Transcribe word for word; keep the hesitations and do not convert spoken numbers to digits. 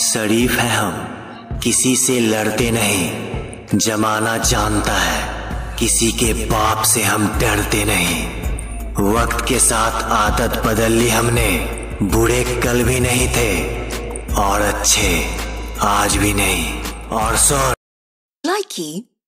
शरीफ है हम, किसी से लड़ते नहीं। जमाना जानता है, किसी के बाप से हम डरते नहीं। वक्त के साथ आदत बदल ली हमने, बुरे कल भी नहीं थे और अच्छे आज भी नहीं। और सो Likey